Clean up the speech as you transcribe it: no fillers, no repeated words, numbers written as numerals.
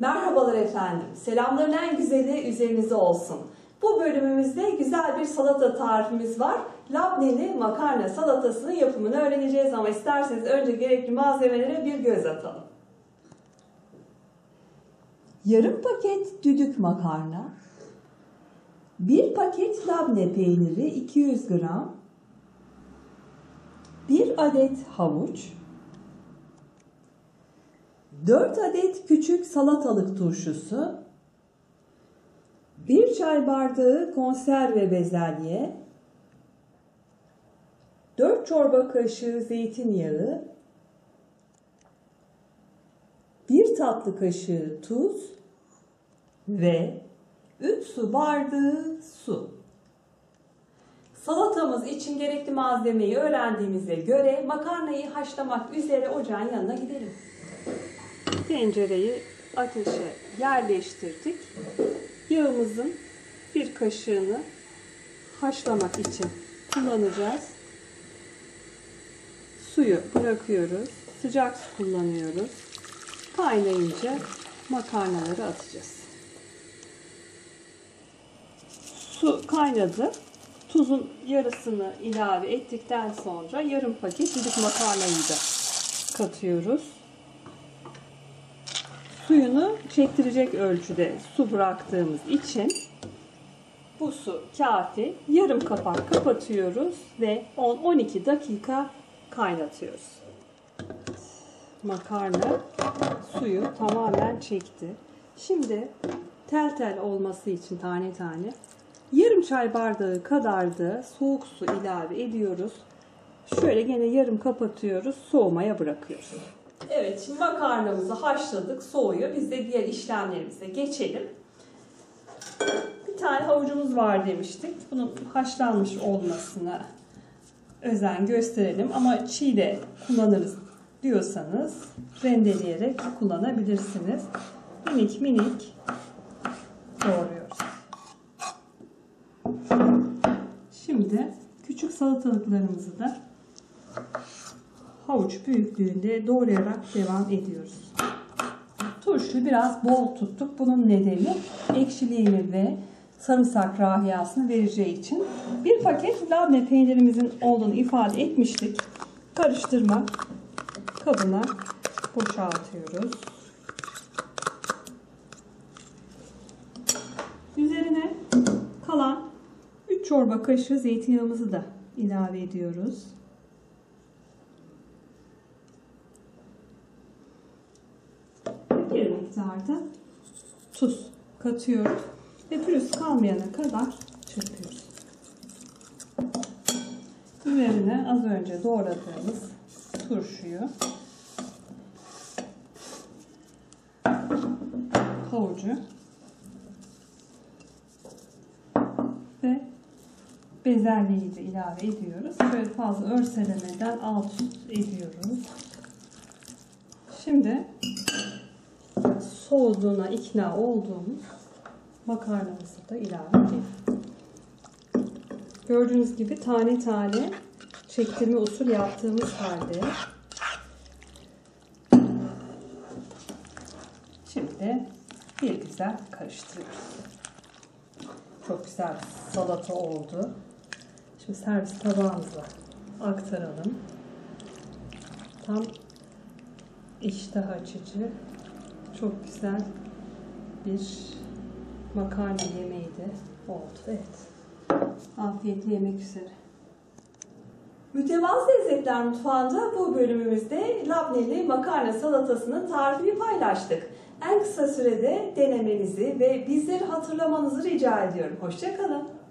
Merhabalar efendim. Selamların en güzeli üzerinize olsun. Bu bölümümüzde güzel bir salata tarifimiz var. Labneli makarna salatasının yapımını öğreneceğiz ama isterseniz önce gerekli malzemelere bir göz atalım. Yarım paket düdük makarna, 1 paket labne peyniri 200 gram, 1 adet havuç, 4 adet küçük salatalık turşusu, 1 çay bardağı konserve bezelye, 4 çorba kaşığı zeytinyağı, 1 tatlı kaşığı tuz ve 3 su bardağı su. Salatamız için gerekli malzemeyi öğrendiğimize göre makarnayı haşlamak üzere ocağın yanına gidelim. Tencereyi ateşe yerleştirdik. Yağımızın bir kaşığını haşlamak için kullanacağız. Suyu bırakıyoruz. Sıcak su kullanıyoruz. Kaynayınca makarnaları atacağız. Su kaynadı. Tuzun yarısını ilave ettikten sonra yarım paket düdük makarnayı da katıyoruz. Suyunu çektirecek ölçüde su bıraktığımız için bu su kafi. Yarım kapak kapatıyoruz ve 10-12 dakika kaynatıyoruz. Makarna suyu tamamen çekti. Şimdi tel tel olması için tane tane yarım çay bardağı kadar da soğuk su ilave ediyoruz. Şöyle gene yarım kapatıyoruz, soğumaya bırakıyoruz. Evet, şimdi makarnamızı haşladık, soğuyor. Biz de diğer işlemlerimize geçelim. Bir tane havucumuz var demiştik. Bunun haşlanmış olmasına özen gösterelim. Ama çiğ de kullanırız diyorsanız rendeleyerek kullanabilirsiniz. Minik minik doğruyoruz. Şimdi küçük salatalıklarımızı da havuç büyüklüğünde doğrayarak devam ediyoruz. Turşuyu biraz bol tuttuk. Bunun nedeni ekşiliğini ve sarımsak rahiyasını vereceği için. 1 paket labne peynirimizin olduğunu ifade etmiştik. Karıştırma kabına boşaltıyoruz. Üzerine kalan 3 çorba kaşığı zeytinyağımızı da ilave ediyoruz. Bir miktarda tuz katıyoruz ve pürüz kalmayana kadar çırpıyoruz. Üzerine az önce doğradığımız turşuyu, havucu ve bezelyeyi de ilave ediyoruz. Böyle fazla örselemeden alt üst ediyoruz. Şimdi soğuduğuna ikna olduğumuz makarnamızı da ilave edelim. Gördüğünüz gibi tane tane çektirme usul yaptığımız halde şimdi bir güzel karıştırıyoruz. Çok güzel bir salata oldu. Şimdi servis tabağımıza aktaralım. Tam iştah açıcı, çok güzel bir makarna yemeği de oldu. Evet. Afiyetle yemek üzere. Mütevazı Lezzetler Mutfağı'nda bu bölümümüzde labneli makarna salatasının tarifini paylaştık. En kısa sürede denemenizi ve bizleri hatırlamanızı rica ediyorum. Hoşça kalın.